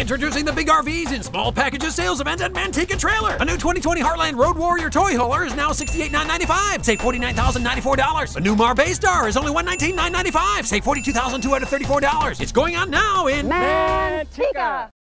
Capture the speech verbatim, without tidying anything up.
Introducing the Big R Vs in small packages sales event at Manteca Trailer. A new twenty twenty Heartland Road Warrior toy hauler is now sixty-eight thousand nine hundred ninety-five dollars. Save forty-nine thousand ninety-four dollars. A new Mar Bay Star is only one hundred nineteen thousand nine hundred ninety-five dollars. Save forty-two thousand two hundred thirty-four dollars. It's going on now in Manteca.